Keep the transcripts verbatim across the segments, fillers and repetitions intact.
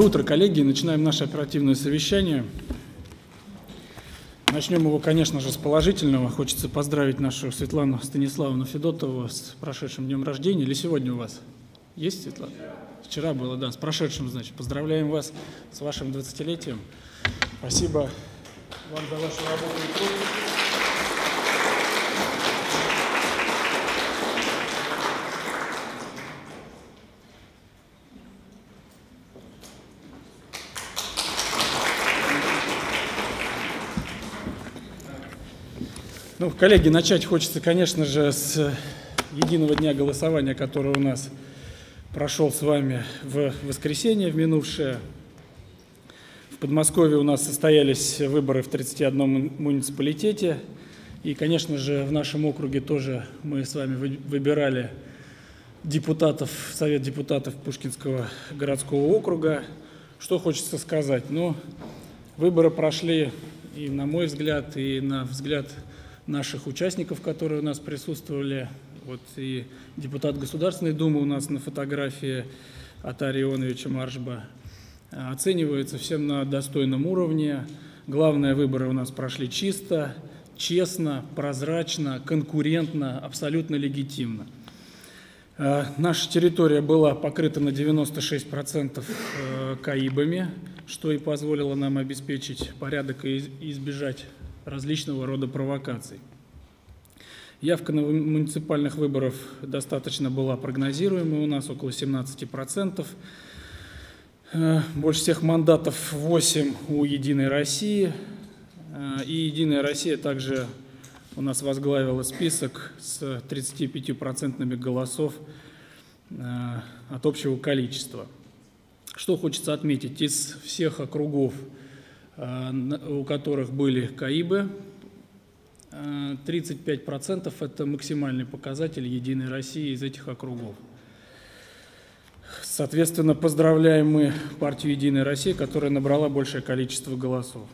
Доброе утро, коллеги. Начинаем наше оперативное совещание. Начнем его, конечно же, с положительного. Хочется поздравить нашу Светлану Станиславовну Федотову с прошедшим днем рождения. Или сегодня у вас есть, Светлана? Вчера было, да, с прошедшим, значит. Поздравляем вас с вашим двадцатилетием. Спасибо вам за вашу работу и труд. Ну, коллеги, начать хочется, конечно же, с единого дня голосования, который у нас прошел с вами в воскресенье, в минувшее. В Подмосковье у нас состоялись выборы в тридцати одном муниципалитете. И, конечно же, в нашем округе тоже мы с вами выбирали депутатов, Совет депутатов Пушкинского городского округа. Что хочется сказать? Ну, выборы прошли, и на мой взгляд, и на взгляд наших участников, которые у нас присутствовали. Вот и депутат Государственной Думы у нас на фотографии Атария Ионовича Маршба оценивается всем на достойном уровне. Главные выборы у нас прошли чисто, честно, прозрачно, конкурентно, абсолютно легитимно. Наша территория была покрыта на девяносто шесть процентов КАИБами, что и позволило нам обеспечить порядок и избежать различного рода провокаций. Явка на муниципальных выборах достаточно была прогнозируемой, у нас около семнадцати процентов. Больше всех мандатов восемь у «Единой России». И «Единая Россия» также у нас возглавила список с тридцатью пятью процентами голосов от общего количества. Что хочется отметить, из всех округов, у которых были КАИБы, тридцать пять процентов – это максимальный показатель «Единой России» из этих округов. Соответственно, поздравляем мы партию «Единая Россия», которая набрала большее количество голосов.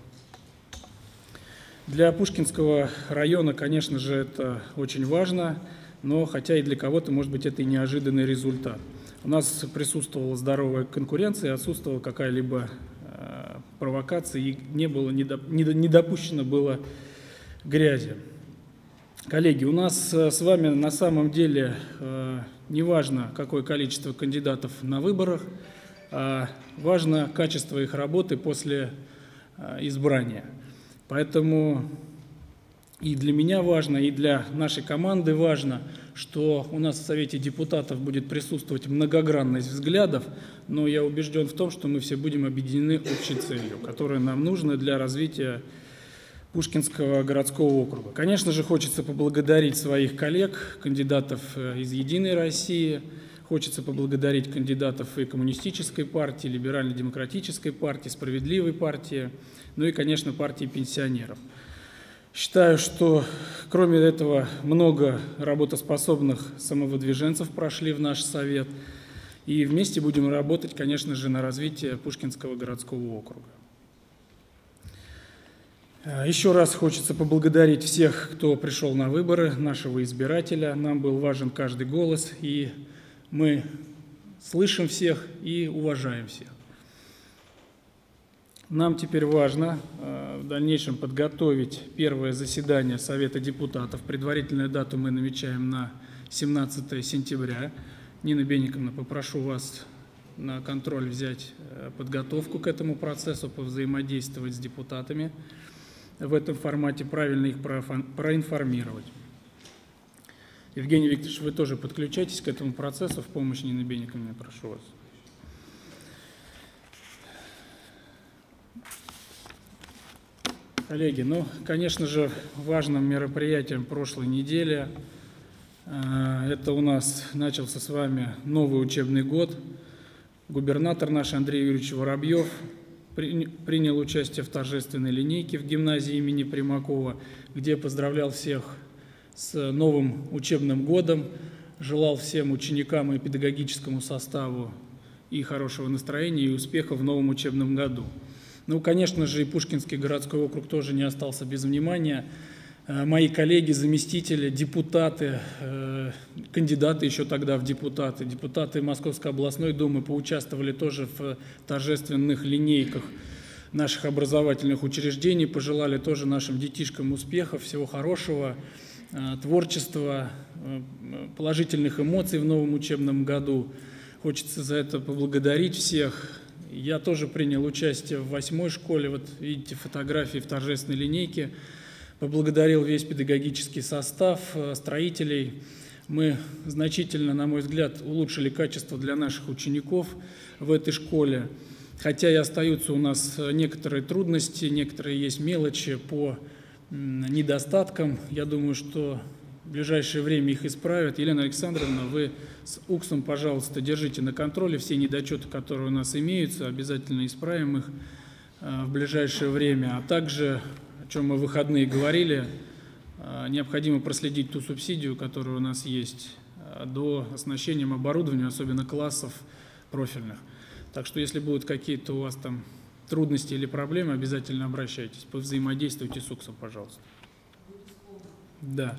Для Пушкинского района, конечно же, это очень важно, но хотя и для кого-то, может быть, это и неожиданный результат. У нас присутствовала здоровая конкуренция, отсутствовала какая-либо провокации, и не было, не допущено было грязи. Коллеги, у нас с вами на самом деле не важно, какое количество кандидатов на выборах, а важно качество их работы после избрания. Поэтому и для меня важно, и для нашей команды важно, что у нас в Совете депутатов будет присутствовать многогранность взглядов, но я убежден в том, что мы все будем объединены общей целью, которая нам нужна для развития Пушкинского городского округа. Конечно же, хочется поблагодарить своих коллег, кандидатов из «Единой России», хочется поблагодарить кандидатов и Коммунистической партии, Либерально-демократической партии, Справедливой партии, ну и, конечно, партии пенсионеров. Считаю, что кроме этого много работоспособных самовыдвиженцев прошли в наш совет. И вместе будем работать, конечно же, на развитие Пушкинского городского округа. Еще раз хочется поблагодарить всех, кто пришел на выборы, нашего избирателя. Нам был важен каждый голос, и мы слышим всех и уважаем всех. Нам теперь важно в дальнейшем подготовить первое заседание Совета депутатов. Предварительную дату мы намечаем на семнадцатое сентября. Нина Бенниковна, попрошу вас на контроль взять подготовку к этому процессу, повзаимодействовать с депутатами в этом формате, правильно их проинформировать. Евгений Викторович, вы тоже подключайтесь к этому процессу в помощь Нины Бенниковне, прошу вас. Коллеги, ну, конечно же, важным мероприятием прошлой недели это у нас начался с вами новый учебный год. Губернатор наш Андрей Юрьевич Воробьев принял участие в торжественной линейке в гимназии имени Примакова, где поздравлял всех с новым учебным годом, желал всем ученикам и педагогическому составу и хорошего настроения, и успеха в новом учебном году. Ну, конечно же, и Пушкинский городской округ тоже не остался без внимания. мои коллеги, заместители, депутаты, кандидаты еще тогда в депутаты, депутаты Московской областной думы поучаствовали тоже в торжественных линейках наших образовательных учреждений, пожелали тоже нашим детишкам успехов, всего хорошего, творчества, положительных эмоций в новом учебном году. Хочется за это поблагодарить всех. Я тоже принял участие в восьмой школе, вот видите фотографии в торжественной линейке. Поблагодарил весь педагогический состав, строителей. Мы значительно, на мой взгляд, улучшили качество для наших учеников в этой школе. Хотя и остаются у нас некоторые трудности, некоторые есть мелочи по недостаткам. Я думаю, что в ближайшее время их исправят. Елена Александровна, вы с УКСом, пожалуйста, держите на контроле все недочеты, которые у нас имеются. Обязательно исправим их в ближайшее время. А также, о чем мы в выходные говорили, необходимо проследить ту субсидию, которая у нас есть, до оснащения оборудованием, особенно классов профильных. Так что, если будут какие-то у вас там трудности или проблемы, обязательно обращайтесь, повзаимодействуйте с УКСом, пожалуйста. Да.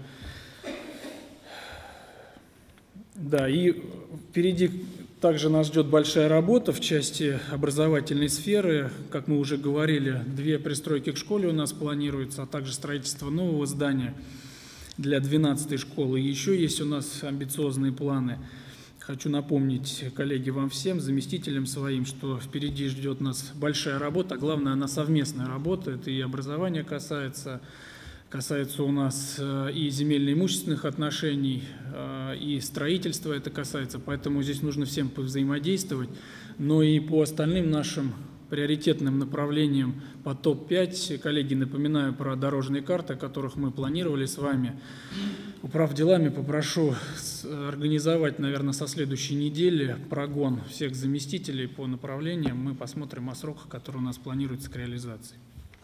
Да, и впереди также нас ждет большая работа в части образовательной сферы. Как мы уже говорили, две пристройки к школе у нас планируются, а также строительство нового здания для двенадцатой школы. И еще есть у нас амбициозные планы. Хочу напомнить, коллеги, вам всем, заместителям своим, что впереди ждет нас большая работа. Главное, она совместная работа. Это и образование касается, касается у нас и земельно-имущественных отношений, и строительства это касается. Поэтому здесь нужно всем повзаимодействовать. Но и по остальным нашим приоритетным направлениям по топ пять, коллеги, напоминаю про дорожные карты, о которых мы планировали с вами. Управделами попрошу организовать, наверное, со следующей недели прогон всех заместителей по направлениям. Мы посмотрим о сроках, которые у нас планируются к реализации.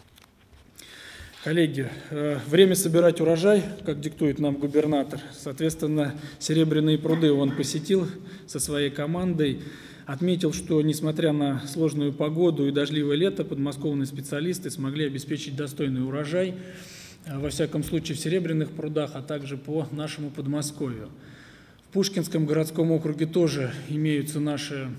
Коллеги, время собирать урожай, как диктует нам губернатор. Соответственно, Серебряные пруды он посетил со своей командой. Отметил, что, несмотря на сложную погоду и дождливое лето, подмосковные специалисты смогли обеспечить достойный урожай, во всяком случае в Серебряных прудах, а также по нашему Подмосковью. В Пушкинском городском округе тоже имеются наши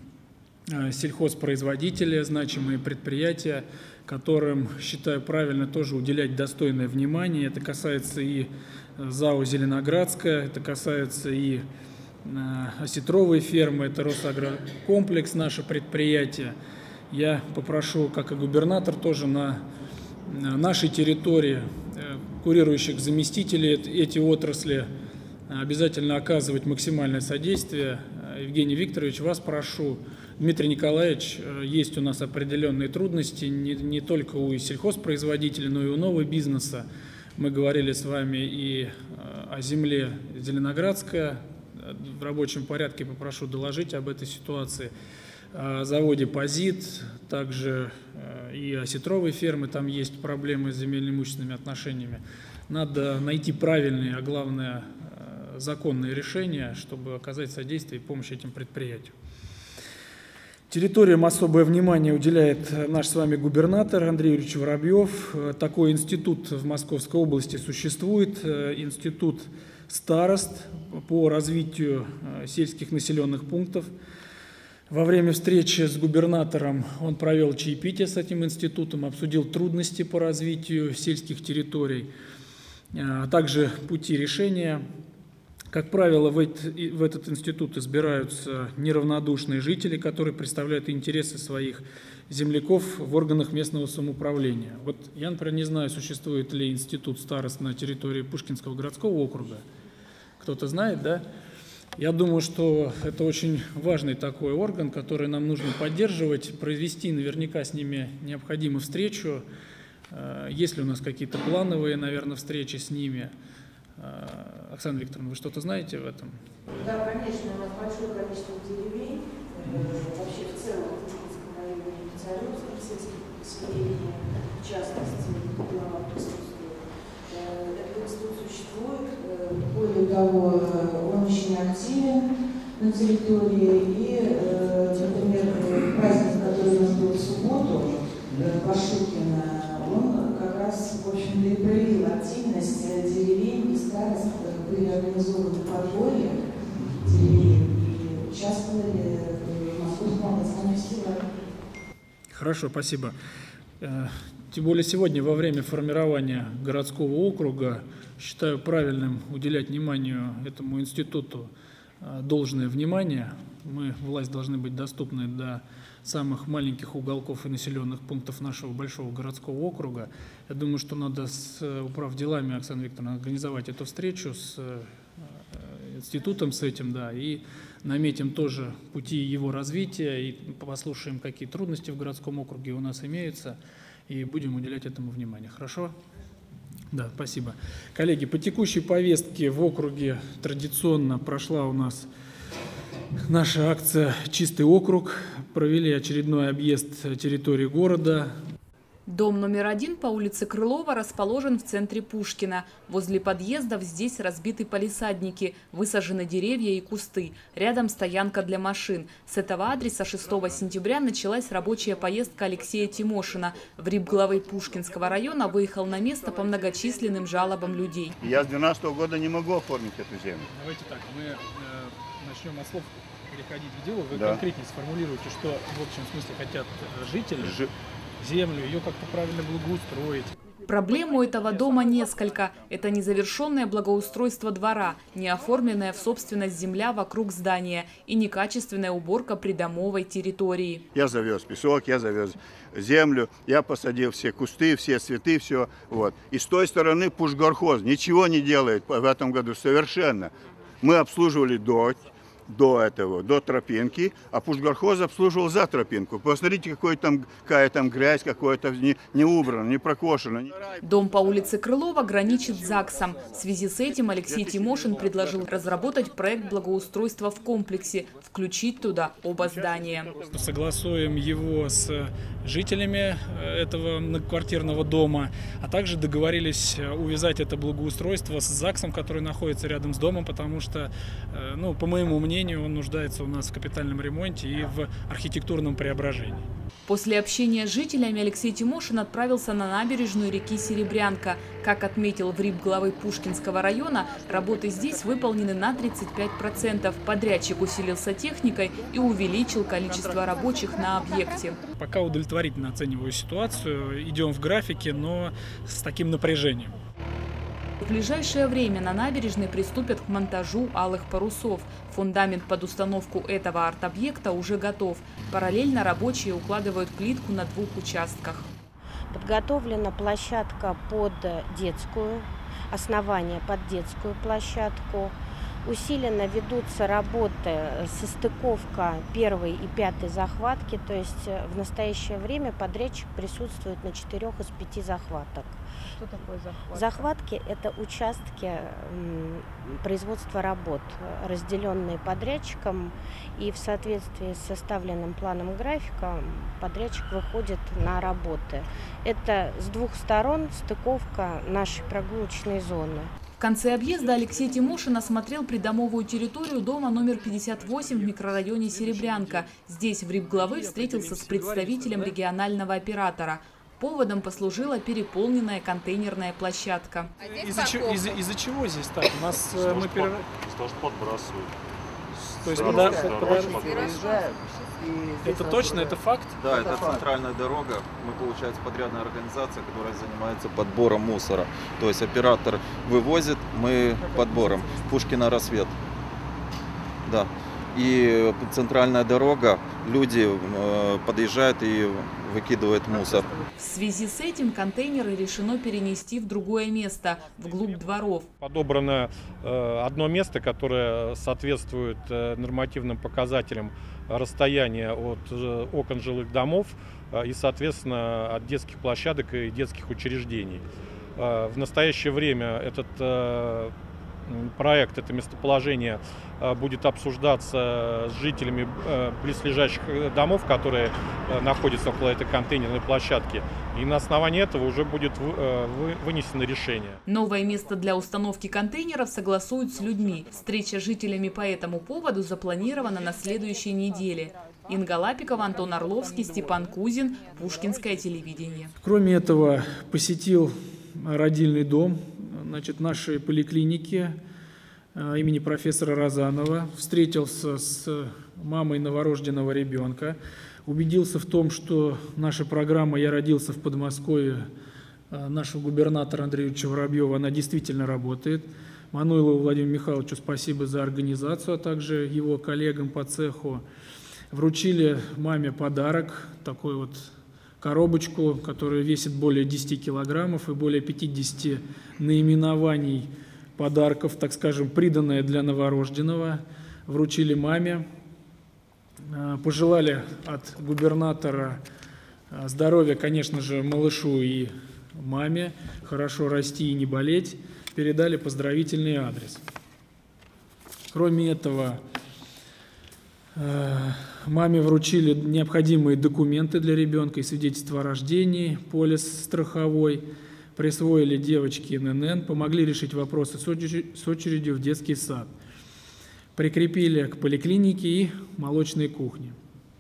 сельхозпроизводители, значимые предприятия, которым, считаю правильно, тоже уделять достойное внимание. Это касается и ЗАО «Зеленоградская», это касается и осетровые фермы, это Росагрокомплекс, наше предприятие. Я попрошу, как и губернатор, тоже на нашей территории курирующих заместителей эти отрасли обязательно оказывать максимальное содействие. Евгений Викторович, вас прошу. Дмитрий Николаевич, есть у нас определенные трудности не, не только у сельхозпроизводителей, но и у нового бизнеса. Мы говорили с вами и о земле Зеленоградская. В рабочем порядке попрошу доложить об этой ситуации. О заводе «Позит», также и осетровой фермы, там есть проблемы с земельно-имущественными отношениями. Надо найти правильные, а главное, законные решения, чтобы оказать содействие и помощь этим предприятиям. Территориям особое внимание уделяет наш с вами губернатор Андрей Юрьевич Воробьев. Такой институт в Московской области существует, институт старост по развитию сельских населенных пунктов. Во время встречи с губернатором он провел чаепитие с этим институтом, обсудил трудности по развитию сельских территорий, а также пути решения. Как правило, в этот институт избираются неравнодушные жители, которые представляют интересы своих земляков в органах местного самоуправления. Вот я, например, не знаю, существует ли институт старост на территории Пушкинского городского округа. Кто-то знает, да? Я думаю, что это очень важный такой орган, который нам нужно поддерживать, произвести наверняка с ними необходимо встречу. Есть ли у нас какие-то плановые, наверное, встречи с ними? Оксана Викторовна, вы что-то знаете в этом? Да, конечно, у нас большое количество деревень, mm-hmm. вообще в целом в Пушкинском районе, в Царевском сельском поселении, в частности, глава присутствует. Этот институт существует, более того, он очень активен на территории, и, например, праздник, который у нас был в субботу, Пашукина, он как раз, в общем-то, и проявил активность деревень и старост при организованном подборе деревень и участвовали в московском областном фестивале. Хорошо, спасибо. Тем более сегодня во время формирования городского округа считаю правильным уделять вниманию этому институту должное внимание. Мы, власть, должны быть доступны до самых маленьких уголков и населенных пунктов нашего большого городского округа. Я думаю, что надо с управделами, Оксана Викторовна, организовать эту встречу с институтом, с этим, да, и наметим тоже пути его развития, и послушаем, какие трудности в городском округе у нас имеются, и будем уделять этому внимание. Хорошо? Да, спасибо. Коллеги, по текущей повестке в округе традиционно прошла у нас наша акция «Чистый округ». Провели очередной объезд территории города. Дом номер один по улице Крылова расположен в центре Пушкина. Возле подъездов здесь разбиты палисадники, высажены деревья и кусты. Рядом стоянка для машин. С этого адреса шестого сентября началась рабочая поездка Алексея Тимошина. В рибглавы Пушкинского района выехал на место по многочисленным жалобам людей. Я с двенадцатого года не могу оформить эту землю. Давайте так, мы э, начнем от слов переходить к делу. Вы да. конкретнее сформулируете, что в общем смысле хотят жители. Ж... землю, ее как-то правильно благоустроить. Проблем у этого дома несколько. Это незавершенное благоустройство двора, неоформленная в собственность земля вокруг здания и некачественная уборка придомовой территории. Я завез песок, я завез землю, я посадил все кусты, все цветы, все. Вот. И с той стороны Пушгорхоз ничего не делает в этом году совершенно. Мы обслуживали до... до этого, до тропинки, а Пушгорхоз обслуживал за тропинку. Посмотрите, какой там, какая там грязь, какое-то не, не убрано, не прокошено. Дом по улице Крылова граничит с ЗАГСом. В связи с этим Алексей Тимошин предложил разработать проект благоустройства в комплексе, включить туда оба здания. Согласуем его с жителями этого многоквартирного дома, а также договорились увязать это благоустройство с ЗАГСом, который находится рядом с домом, потому что, ну, по моему мнению, он нуждается у нас в капитальном ремонте и в архитектурном преображении. После общения с жителями Алексей Тимошин отправился на набережную реки Серебрянка. Как отметил в рибглавы Пушкинского района, работы здесь выполнены на тридцать пять процентов. Подрядчик усилился техникой и увеличил количество рабочих на объекте. Пока удовлетворительно оцениваю ситуацию, идем в графике, но с таким напряжением. В ближайшее время на набережной приступят к монтажу алых парусов. Фундамент под установку этого арт-объекта уже готов. Параллельно рабочие укладывают плитку на двух участках. Подготовлена площадка под детскую, основание под детскую площадку. Усиленно ведутся работы, состыковка первой и пятой захватки, то есть в настоящее время подрядчик присутствует на четырех из пяти захваток. Что такое захватка? Захватки – это участки производства работ, разделенные подрядчиком, и в соответствии с составленным планом графика подрядчик выходит на работы. Это с двух сторон стыковка нашей прогулочной зоны. В конце объезда Алексей Тимошин осмотрел придомовую территорию дома номер пятьдесят восемь в микрорайоне Серебрянка. Здесь в рибглавы встретился с представителем регионального оператора. Поводом послужила переполненная контейнерная площадка. Из-за чего, из из чего здесь так? У нас э, мы перер... Потому что подбрасывают. То есть Дорога, подо... дорога, подо... Это точно, это факт? Да, это центральная дорога. Мы, получается, подрядная организация, которая занимается подбором мусора. То есть оператор вывозит, мы подбором. Пушкина рассвет. Да. И центральная дорога, люди э, подъезжают и выкидывают мусор. В связи с этим контейнеры решено перенести в другое место, вглубь дворов. Подобрано э, одно место, которое соответствует э, нормативным показателям расстояния от э, окон жилых домов э, и, соответственно, от детских площадок и детских учреждений. Э, в настоящее время этот э, проект, это местоположение будет обсуждаться с жителями близлежащих домов, которые находятся около этой контейнерной площадки. И на основании этого уже будет вынесено решение. Новое место для установки контейнеров согласуют с людьми. Встреча с жителями по этому поводу запланирована на следующей неделе. Инга Лапикова, Антон Орловский, Степан Кузин, Пушкинское телевидение. Кроме этого, посетил родильный дом значит, нашей поликлиники имени профессора Розанова, встретился с мамой новорожденного ребенка, убедился в том, что наша программа «Я родился в Подмосковье» нашего губернатора Андреевича Воробьева, она действительно работает. Мануилову Владимиру Михайловичу спасибо за организацию, а также его коллегам по цеху. Вручили маме подарок, такой вот коробочку, которая весит более десяти килограммов и более пятидесяти наименований подарков, так скажем, приданное для новорожденного. Вручили маме, пожелали от губернатора здоровья, конечно же, малышу и маме, хорошо расти и не болеть, передали поздравительный адрес. Кроме этого, маме вручили необходимые документы для ребенка и свидетельство о рождении, полис страховой, присвоили девочке эн эн эн, помогли решить вопросы с очередью в детский сад, прикрепили к поликлинике и молочной кухне.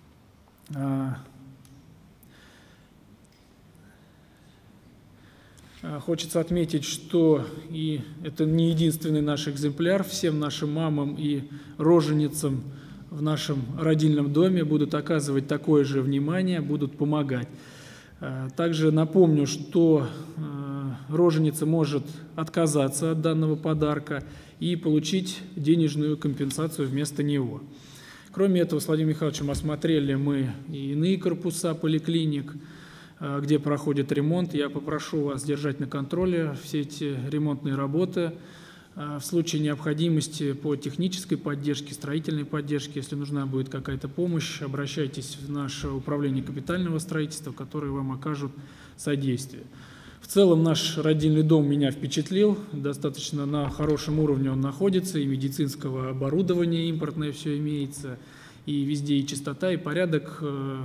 Хочется отметить, что и это не единственный наш экземпляр, всем нашим мамам и роженицам в нашем родильном доме будут оказывать такое же внимание, будут помогать. Также напомню, что роженица может отказаться от данного подарка и получить денежную компенсацию вместо него. Кроме этого, с Владимиром Михайловичем осмотрели мы и иные корпуса поликлиник, где проходит ремонт. Я попрошу вас держать на контроле все эти ремонтные работы. В случае необходимости по технической поддержке, строительной поддержке, если нужна будет какая-то помощь, обращайтесь в наше управление капитального строительства, которые вам окажут содействие. В целом наш родильный дом меня впечатлил, достаточно на хорошем уровне он находится, и медицинского оборудования импортное все имеется, и везде и чистота, и порядок,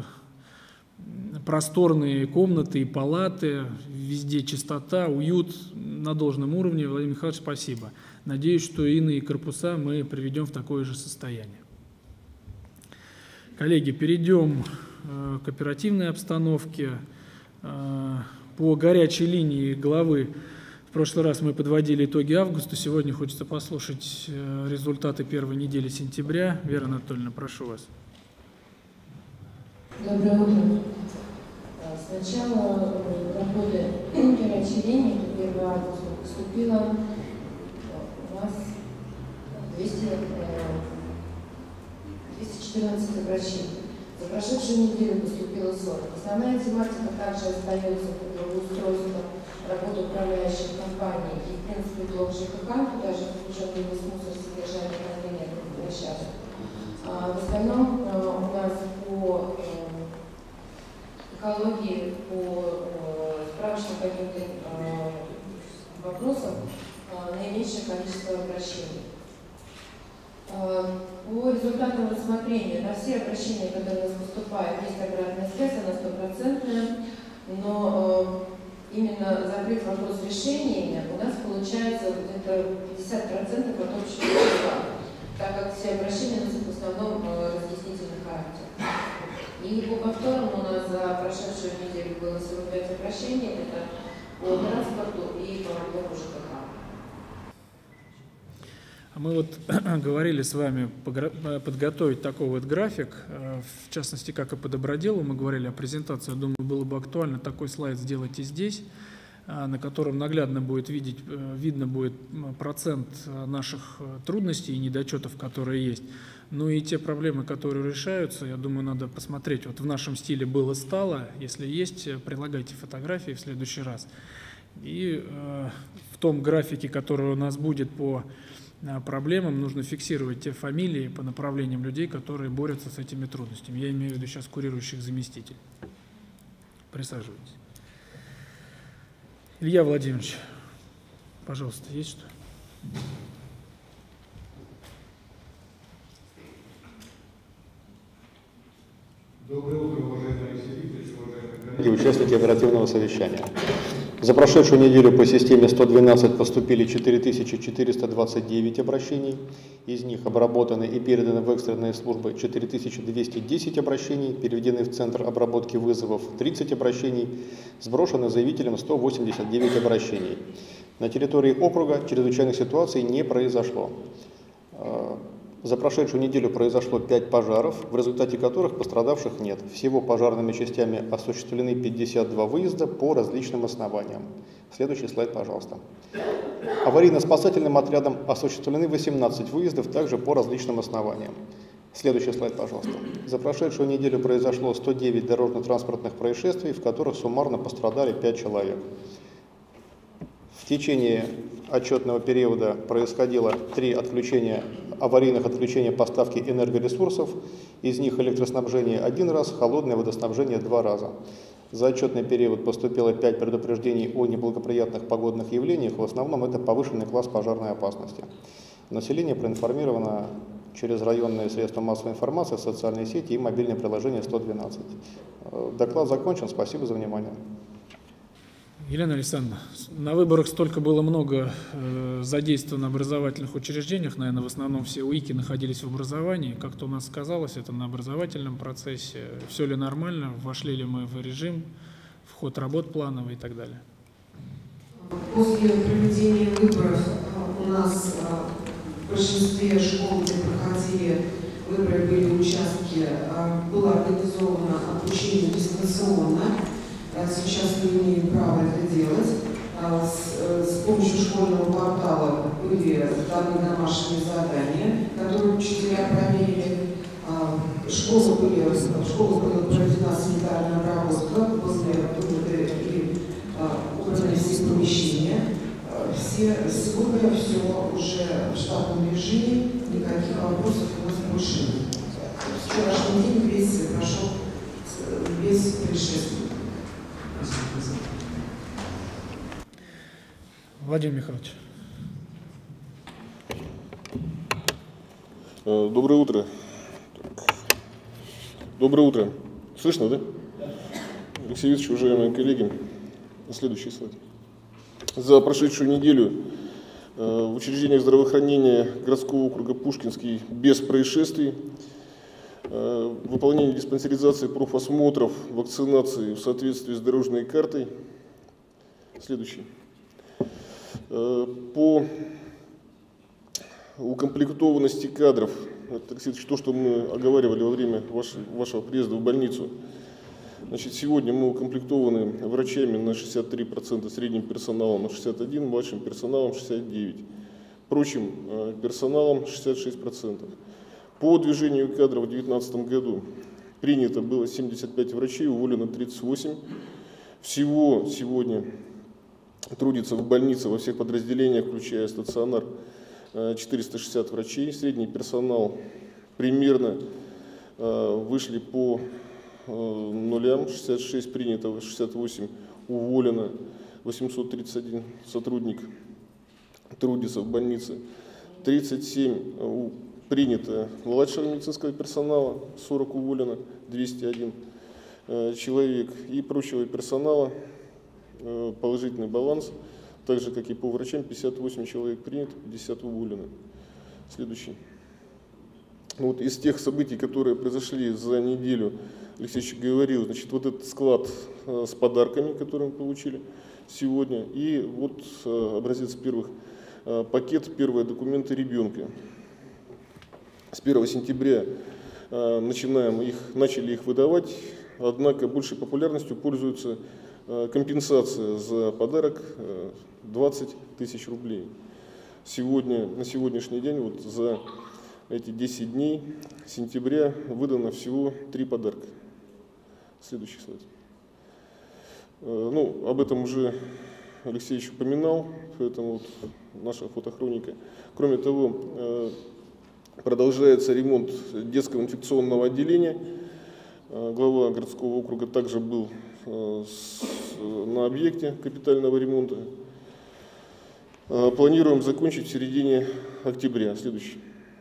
просторные комнаты и палаты, везде чистота, уют на должном уровне. Владимир Михайлович, спасибо. Надеюсь, что иные корпуса мы приведем в такое же состояние. Коллеги, перейдем к оперативной обстановке. По горячей линии главы в прошлый раз мы подводили итоги августа, сегодня хочется послушать результаты первой недели сентября. Вера Анатольевна, прошу вас. Доброе утро. С начала работы горячей линии, первого августа, поступило у нас двести четырнадцать обращений. За прошедшую неделю поступило сорок. Основная тематика также остается по трудоустройству, работа управляющих компаний и, в принципе, блок ЖКХ, туда же включен вывоз мусора, содержание контейнеров и площадок. В остальном у нас по экологии, по справочным каким-то вопросам наименьшее количество обращений. По результатам рассмотрения на все обращения, которые у нас поступают, есть обратная связь, она стопроцентная, но именно закрыть вопрос решениями у нас получается где-то пятьдесят процентов от общего числа, так как все обращения носят в основном разъяснительный характер. И по повторам у нас за прошедшую неделю было сорок пять обращений, это по транспорту и по работу ЖКХ. Мы вот говорили с вами подготовить такой вот график, в частности, как и по доброделу, мы говорили о презентации, я думаю, было бы актуально такой слайд сделать и здесь, на котором наглядно будет видеть, видно будет процент наших трудностей и недочетов, которые есть. Ну и те проблемы, которые решаются, я думаю, надо посмотреть. Вот в нашем стиле было-стало, если есть, прилагайте фотографии в следующий раз. И э, в том графике, который у нас будет по проблемам, нужно фиксировать те фамилии по направлениям людей, которые борются с этими трудностями. Я имею в виду сейчас курирующих заместителей. Присаживайтесь. Илья Владимирович, пожалуйста, есть что? Доброе утро, уважаемый Алексей Викторович, уважаемые коллеги, участники оперативного совещания. За прошедшую неделю по системе сто двенадцать поступили четыре тысячи четыреста двадцать девять обращений, из них обработаны и переданы в экстренные службы четыре тысячи двести десять обращений, переведены в Центр обработки вызовов тридцать обращений, сброшены заявителям сто восемьдесят девять обращений. На территории округа чрезвычайных ситуаций не произошло. За прошедшую неделю произошло пять пожаров, в результате которых пострадавших нет. Всего пожарными частями осуществлены пятьдесят два выезда по различным основаниям. Следующий слайд, пожалуйста. Аварийно-спасательным отрядом осуществлены восемнадцать выездов, также по различным основаниям. Следующий слайд, пожалуйста. За прошедшую неделю произошло сто девять дорожно-транспортных происшествий, в которых суммарно пострадали пять человек. В течение отчетного периода происходило три отключения, аварийных отключения поставки энергоресурсов, из них электроснабжение один раз, холодное водоснабжение два раза. За отчетный период поступило пять предупреждений о неблагоприятных погодных явлениях, в основном это повышенный класс пожарной опасности. Население проинформировано через районные средства массовой информации, социальные сети и мобильное приложение сто двенадцать. Доклад закончен, спасибо за внимание. Елена Александровна, на выборах столько было много э, задействовано в образовательных учреждениях, наверное, в основном все УИКи находились в образовании. Как-то у нас сказалось это на образовательном процессе. Все ли нормально, вошли ли мы в режим, в ход работ плановый и так далее? После проведения выборов у нас в большинстве школ, где проходили выборы, были участки, было организовано обучение дистанционно. Сейчас мы имеем право это делать. С, с помощью школьного портала были даны домашние задания, которые учителя проверили. Школы были, в школах была проведена санитарная обработка возле выбора и убраны все помещения. Все, сегодня все уже в штатном режиме, никаких вопросов у нас больше нет. Вчерашний день весь прошел без происшествий. Владимир Михайлович. Доброе утро. Доброе утро. Слышно, да? Алексей Викторович, уважаемые коллеги, следующий слайд. За прошедшую неделю в учреждениях здравоохранения городского округа Пушкинский без происшествий, выполнение диспансеризации, профосмотров, вакцинации в соответствии с дорожной картой. Следующий. По укомплектованности кадров, это, кстати, то, что мы оговаривали во время вашего, вашего приезда в больницу. Значит, сегодня мы укомплектованы врачами на шестьдесят три процента, средним персоналом на шестьдесят один процент, младшим персоналом шестьдесят девять процентов, прочим персоналом шестьдесят шесть процентов. По движению кадров в две тысячи девятнадцатом году принято было семьдесят пять врачей, уволено тридцать восемь. Всего сегодня трудится в больнице во всех подразделениях, включая стационар, четыреста шестьдесят врачей. Средний персонал примерно вышли по нулям, шестьдесят шесть принято, шестьдесят восемь уволено, восемьсот тридцать один сотрудник трудится в больнице, тридцать семь принято младшего медицинского персонала, сорок уволено, двести один человек, и прочего персонала положительный баланс, так же как и по врачам, пятьдесят восемь человек принято, пятьдесят уволено. Следующий. Вот из тех событий, которые произошли за неделю, Алексей Ильич говорил, значит, вот этот склад с подарками, которые мы получили сегодня, и вот образец первых пакет, первые документы ребенка. С первого сентября начинаем их, начали их выдавать, однако большей популярностью пользуется компенсация за подарок двадцать тысяч рублей. Сегодня, на сегодняшний день, вот за эти десять дней сентября выдано всего три подарка. Следующий слайд. Ну, об этом уже Алексей еще упоминал, поэтому вот наша фотохроника. Кроме того, продолжается ремонт детского инфекционного отделения. Глава городского округа также был на объекте капитального ремонта. Планируем закончить в середине октября. Следующий.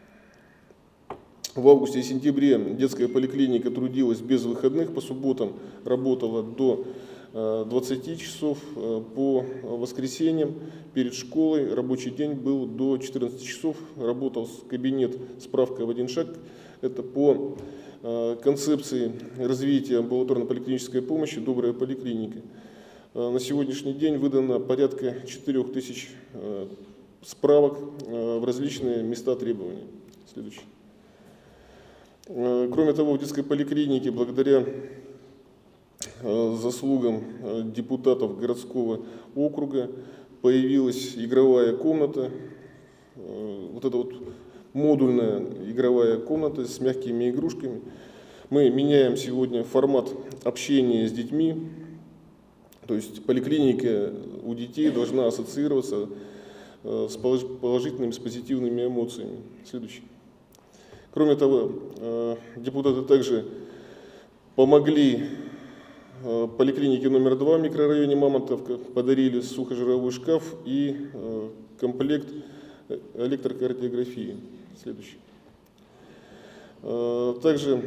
В августе и сентябре детская поликлиника трудилась без выходных, по субботам работала до двадцати часов, по воскресеньям перед школой рабочий день был до четырнадцати часов, работал кабинет «Справка в один шаг». Это по концепции развития амбулаторно-поликлинической помощи «Добрая поликлиника». На сегодняшний день выдано порядка четырёх тысяч справок в различные места требований. Следующий. Кроме того, в детской поликлинике благодаря заслугам депутатов городского округа появилась игровая комната, вот эта вот модульная игровая комната с мягкими игрушками. Мы меняем сегодня формат общения с детьми, то есть поликлиника у детей должна ассоциироваться с положительными, с позитивными эмоциями. Следующий. Кроме того, депутаты также помогли поликлинике номер два в микрорайоне Мамонтовка, подарили сухожировой шкаф и комплект электрокардиографии. Следующий. Также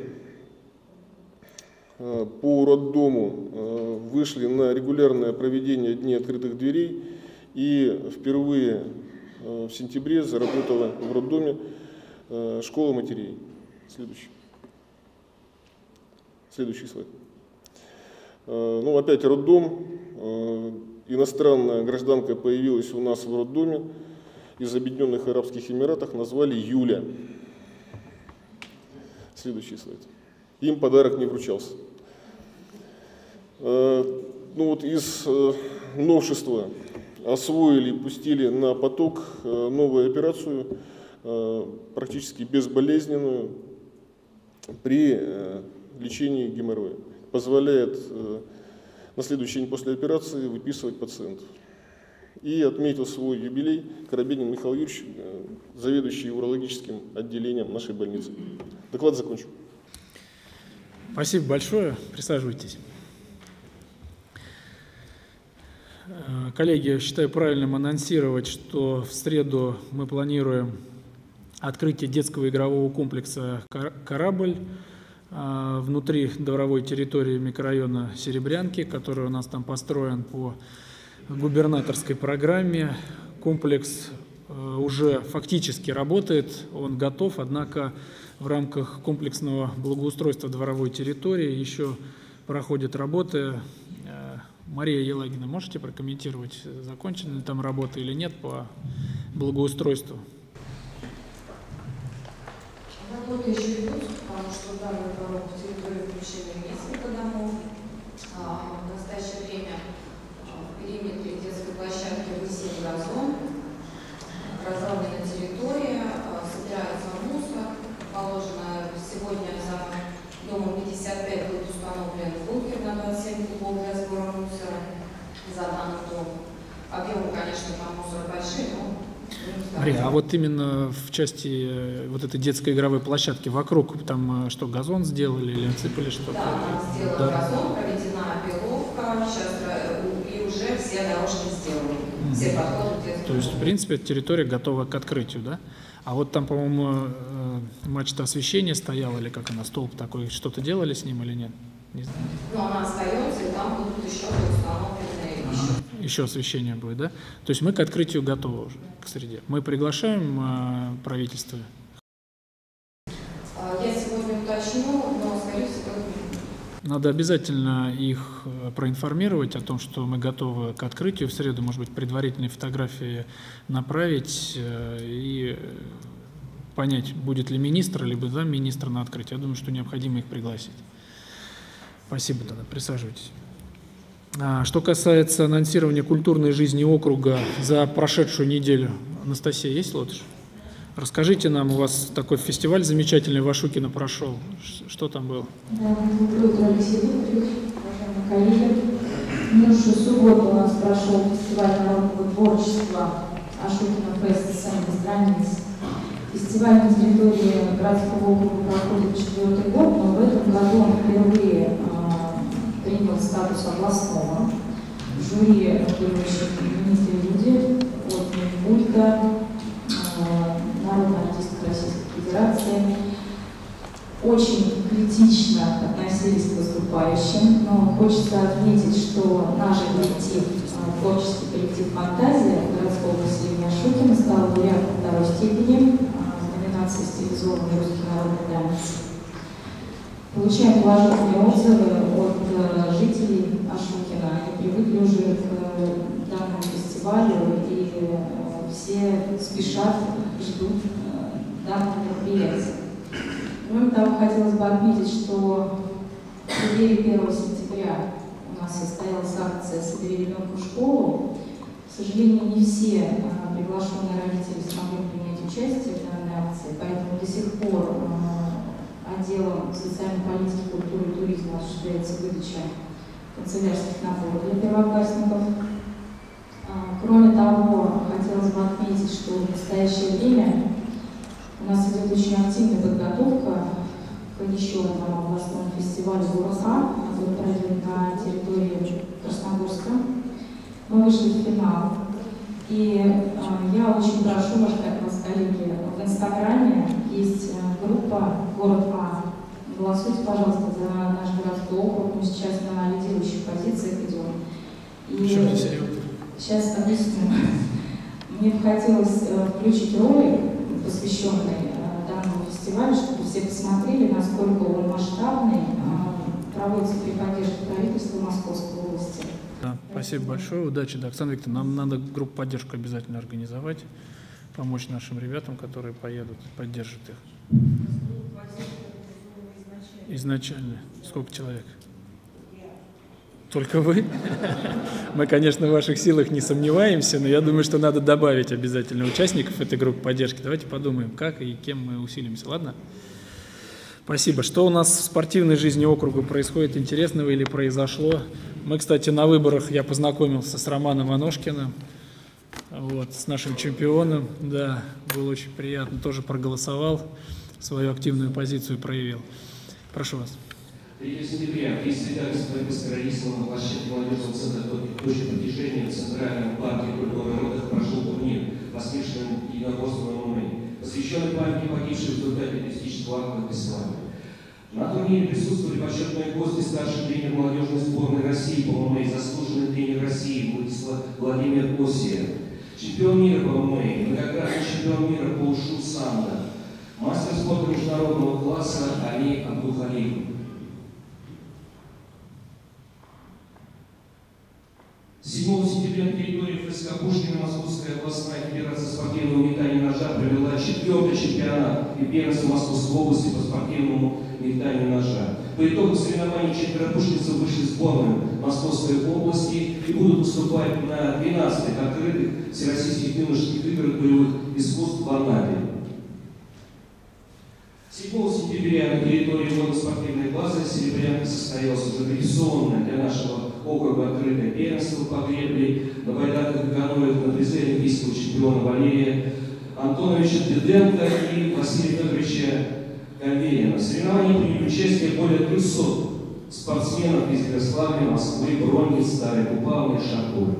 по роддому вышли на регулярное проведение Дней открытых дверей, и впервые в сентябре заработала в роддоме школа матерей. Следующий. Следующий слайд. Ну, опять роддом. Иностранная гражданка появилась у нас в роддоме из Объединенных Арабских Эмиратов, назвали Юля. Следующий слайд. Им подарок не вручался. Ну вот из новшества освоили, пустили на поток новую операцию, практически безболезненную при лечении геморроя. Позволяет на следующий день после операции выписывать пациентов. И отметил свой юбилей Коробейнин Михаил Юрьевич, заведующий урологическим отделением нашей больницы. Доклад закончен. Спасибо большое. Присаживайтесь. Коллеги, я считаю правильным анонсировать, что в среду мы планируем открытие детского игрового комплекса «Корабль» внутри дворовой территории микрорайона Серебрянки, который у нас там построен по губернаторской программе. Комплекс уже фактически работает, он готов, однако в рамках комплексного благоустройства дворовой территории еще проходят работы. Мария Елагина, можете прокомментировать, закончены ли там работы или нет по благоустройству? Работы еще идут, потому что в данный дворовой территории включены несколько домов. В настоящее время в периметре детской площадки высеян газон, разровнена территория, собирается мусор. Положено сегодня за домом пятьдесят пять будет установлен бункер на двадцать семь кубов для сбора мусора за данный дом. Объемы, конечно, там мусора большие, но... Мария, а вот именно в части вот этой детской игровой площадки вокруг там что, газон сделали или отсыпали что-то? Да, там сделан да. газон, проведена опиловка, сейчас и уже все дорожки сделаны, mm-hmm. все подходы детские. То есть, в принципе, территория готова к открытию, да? А вот там, по-моему, мачта освещения стояла, или как она, столб такой, что-то делали с ним или нет? Не знаю. Ну, она остается, и там будут еще установлены ага. еще. Еще освещение будет, да? То есть мы к открытию готовы уже, к среде. Мы приглашаем э, правительство? Я сегодня уточню, но, скорее всего, надо обязательно их проинформировать о том, что мы готовы к открытию в среду, может быть, предварительные фотографии направить э, и понять, будет ли министр, либо замминистра на открытие. Я думаю, что необходимо их пригласить. Спасибо, тогда присаживайтесь. Что касается анонсирования культурной жизни округа за прошедшую неделю, Анастасия, есть лодыш? Расскажите нам, у вас такой фестиваль замечательный в Ашукино прошел. Что там было? Да, доброе утро, Алексей Викторович, уважаемые коллеги. В минувшую субботу у нас прошел фестиваль народного творчества Ашукино Фест «Сами без границ». Фестиваль на территории городского округа проходит четвертый год, но в этом году он впервые принял статус областного. В жюри были очень именитые люди от Минкульта, Народная артистка Российской Федерации. Очень критично относились к выступающим, но хочется отметить, что наш коллектив, творческий коллектив «Фантазия» городского поселения Ашукино стал лауреатом второй степени в номинации «Стилизованный русский народный танец». Получаем положительные отзывы от э, жителей Ашухина. Они привыкли уже к данному фестивалю, и э, все спешат, ждут э, данного мероприятия. Кроме того, хотелось бы отметить, что в преддверии первого сентября у нас состоялась акция «Собери ребенка в школу». К сожалению, не все э, приглашенные родители смогли принять участие в данной акции, поэтому до сих пор э, отделом социальной политики, культуры и туризма осуществляется выдача канцелярских наборов для первоклассников. Э, кроме того, хотелось бы отметить, что в настоящее время у нас идет очень активная подготовка к еще одному областному фестивалю «Бураха», который пройдет на территории Красногорска. Мы вышли в финал. И э, я очень прошу вас, коллеги, в Инстаграме есть э, группа «Город А». Голосуйте, пожалуйста, за наш городской округ. Мы сейчас на лидирующих позициях идем. И сейчас объясню. Мне бы хотелось э, включить ролик, посвященный э, данному фестивалю, чтобы все посмотрели, насколько он масштабный, э, проводится при поддержке правительства Московской области. Да, спасибо большое, удачи, да, Оксана Викторовна, нам надо группу поддержки обязательно организовать, помочь нашим ребятам, которые поедут, поддержат их. Изначально. Сколько человек? Только вы? Мы, конечно, в ваших силах не сомневаемся, но я думаю, что надо добавить обязательно участников этой группы поддержки. Давайте подумаем, как и кем мы усилимся, ладно? Спасибо. Что у нас в спортивной жизни округа происходит интересного или произошло? Мы, кстати, на выборах я познакомился с Романом Аношкиным, вот, с нашим чемпионом. Да, было очень приятно. Тоже проголосовал, свою активную позицию проявил. Прошу вас. третьего сентября в десять лет борьбы с терроризмом на площадке молодежного центра точки притяжения в Центральном парке культуры и отдыха прошел турнир по смешанным единоборствам эм эм а, посвященный памяти погибших в результате террористического акта в исламе. На турнире присутствовали почетные гости, старший тренер молодежной сборной России по эм эм а, заслуженный тренер России Владислав Владимир Осия, чемпион мира по эм эм а, многократный чемпион мира по ушу самбо, мастер спорта международного класса Али Абдухалиев. седьмого сентября на территории ФСК Пушкина Московская областная федерация спортивного метания ножа провела четвертый чемпионат и первенство Московской области по спортивному метанию ножа. По итогам соревнований четверо пушкинцев вышли в сборную Московской области и будут выступать на двенадцатых открытых всероссийских юношеских играх боевых искусств в Анапе. седьмого сентября на территории водно-спортивной базы Серебрянки состоялось уже традиционное для нашего округа открытое первенство по гребле на байдарках и каноэ на призыве олимпийского чемпиона Валерия Антоновича Деденко и Василия Федоровича Каверина. В соревновании приняли участие более трехсот спортсменов из Ярославля, Москвы, Бронниц, Старой Купавы и Шатура.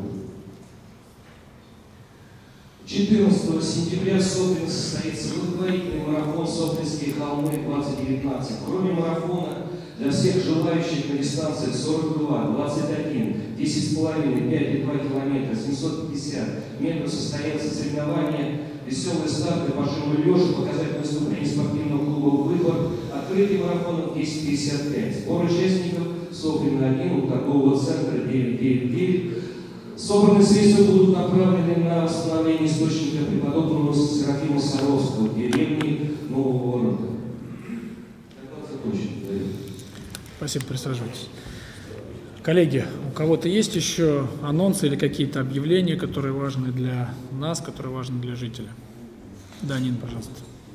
четырнадцатого сентября в Соприно состоится благотворительный марафон «Сопринские холмы двадцать девятнадцать». Кроме марафона, для всех желающих на дистанциях сорок два, двадцать один, десять с половиной, пять и два километра, семьсот пятьдесят метров состоятся соревнования, веселые старты по жиму лёжа, показательное выступление спортивного клуба «Выбор», открытый марафон десять пятьдесят пять. Сбор участников Соприно один у торгового центра девять девять девять. Собранные средства будут направлены на восстановление источника преподобного Серафима Саровского в деревне Нового города. Спасибо, присаживайтесь. Коллеги, у кого-то есть еще анонсы или какие-то объявления, которые важны для нас, которые важны для жителя? Да, Нина, пожалуйста.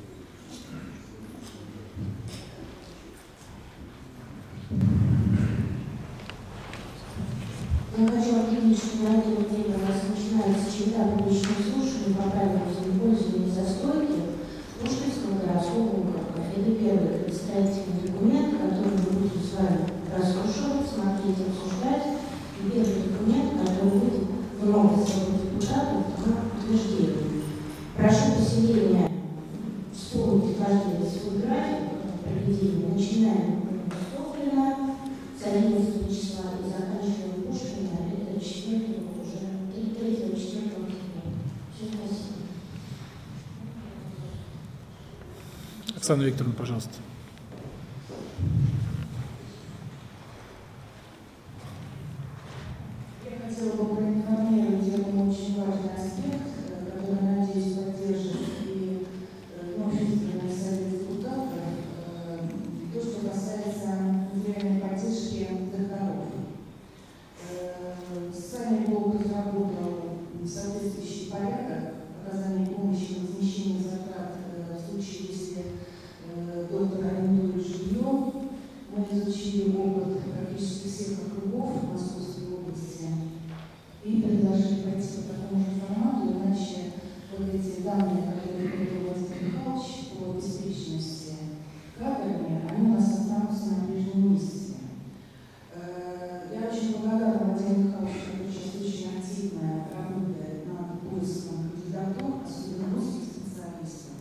Я хочу объявить, что на этой неделе у нас начинается череда публичных слушаний по правилам землепользования и застройки Пушкинского городского округа. Это первый представительный документ, который мы будем с вами прослушивать, смотреть, обсуждать. И первый документ, который будет вновь от депутатов на утверждение. Прошу поселения вспомнить каждый свой график проведения. Начинаем с Соприна, с одиннадцатого числа и заканчиваем Пушкина. Это четвертого уже, третьего, четвертого октября. Все, спасибо. Оксана Викторовна, пожалуйста. соответствующий порядок оказания помощи в возмещении затрат в случае, если доктор арендует жилье. Мы изучили опыт практически всех округов Московской области и предложили пойти по такому же формату, иначе вот эти данные, которые привел Владимир Михайлович по беспечности кадрами, они у нас останутся на прежнем месте. Я очень благодарна Владимиру Михайловичу, который сейчас очень активно работает над поиском кандидатур, особенно русских специалистов.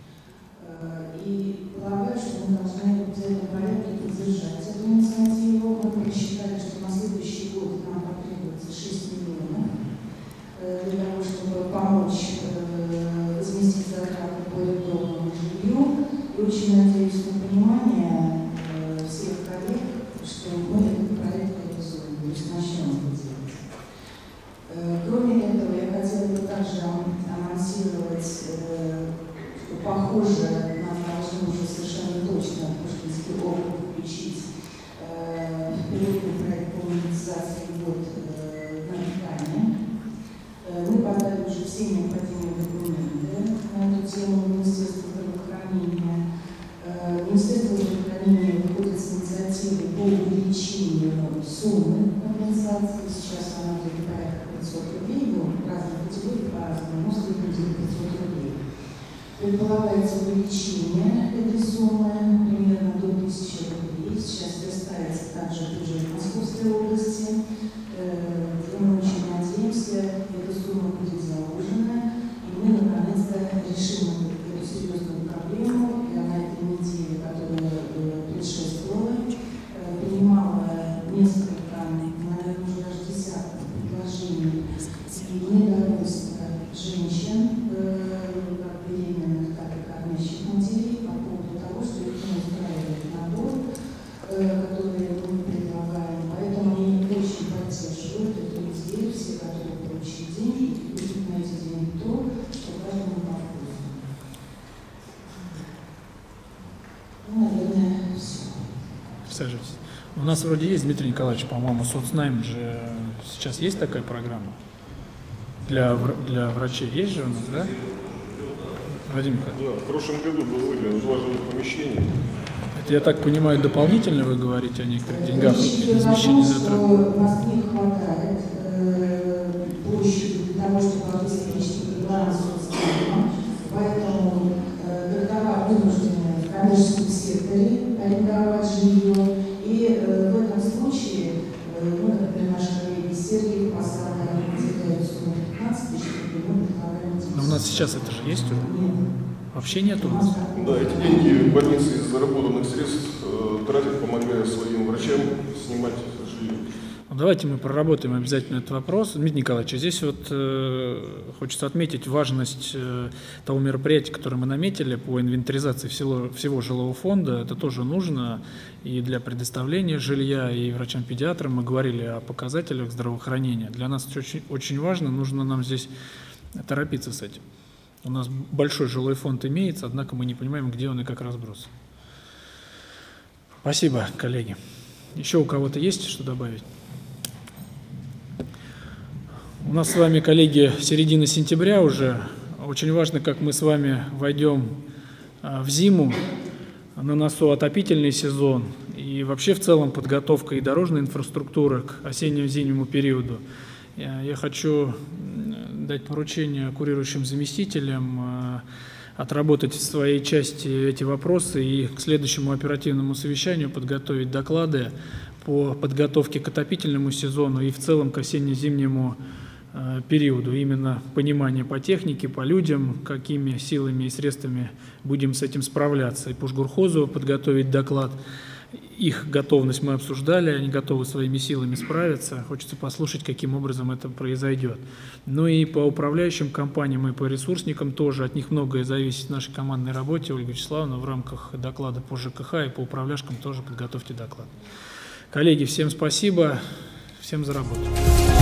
И полагаю, что мы должны в этом порядке поддержать эту инициативу. Мы посчитали, что на следующий год нам потребуется шесть миллионов для того, чтобы помочь возместить затраты по арендованному жилью. И очень надеюсь на понимание всех коллег, что мы этот проект реализуем, то есть начнем это делать. Кроме этого, я хотела бы также анонсировать, что похоже, нам должны уже совершенно точно Пушкинский округ включить пилотный проект по монетизации год на питание. Мы подали уже все необходимые документы на эту тему в Министерство здравоохранения. Министерство здравоохранения выходит с инициативой по увеличению суммы компенсации. Сейчас она будет порядка пятьсот рублей, но разные категории по-разному, но средний будет пятьсот рублей. Предполагается увеличение этой суммы примерно до тысячи рублей. Сейчас представится также бюджет Московской области. Мы очень надеемся, эта сумма будет заложена, и мы наконец-то решим эту серьезную проблему. Я на этой неделе, которая предшествовала, принимала несколько, наверное, уже даже десятков предложений и недовольства женщин, как беременных, так и кормящих матерей, по поводу того, что их не устраивает набор, который мы предлагаем. Поэтому они очень поддерживают эту идею, все готовы получить деньги и будет на эти деньги то, что каждому по вкусу. Ну, наверное, все. Присаживайтесь. У нас вроде есть, Дмитрий Николаевич, по-моему, соцнайм же сейчас есть такая программа для, для врачей. Есть же у нас, да? Вадим Николаевич? Да, в прошлом году было выделено два жилых помещения. Это, я так понимаю, дополнительно вы говорите о некоторых деньгах и возмещении затрат? У нас не хватает э, площади для того, чтобы обеспечить баланс соцсистемы, поэтому э, доктора вынуждены в коммерческом секторе арендовать жилье, и э, в этом случае, э, ну, например, наши коллеги Сергей Посада, они выделяют сумму пятнадцать тысяч рублей, мы предлагаем. Но у нас сейчас это же есть уже? Нет. Вообще нету? Да, эти деньги больницы из заработанных средств э, тратят, помогая своим врачам снимать жилье. Ну, давайте мы проработаем обязательно этот вопрос. Дмитрий Николаевич, здесь вот э, хочется отметить важность э, того мероприятия, которое мы наметили по инвентаризации всего, всего жилого фонда. Это тоже нужно и для предоставления жилья, и врачам-педиатрам. Мы говорили о показателях здравоохранения. Для нас это очень, очень важно, нужно нам здесь торопиться с этим. У нас большой жилой фонд имеется, однако мы не понимаем, где он и как разброс. Спасибо, коллеги. Еще у кого-то есть что добавить? У нас с вами, коллеги, середина сентября уже. Очень важно, как мы с вами войдем в зиму, на носу отопительный сезон и вообще в целом подготовка и дорожной инфраструктуры к осенне-зимнему периоду. Я хочу дать поручение курирующим заместителям отработать в своей части эти вопросы и к следующему оперативному совещанию подготовить доклады по подготовке к отопительному сезону и в целом к осенне-зимнему периоду. Именно понимание по технике, по людям, какими силами и средствами будем с этим справляться. И по Жгурхозу подготовить доклад. Их готовность мы обсуждали, они готовы своими силами справиться. Хочется послушать, каким образом это произойдет. Ну и по управляющим компаниям и по ресурсникам тоже. От них многое зависит в нашей командной работе. Ольга Вячеславовна, в рамках доклада по ЖКХ и по управляшкам тоже подготовьте доклад. Коллеги, всем спасибо, всем за работу.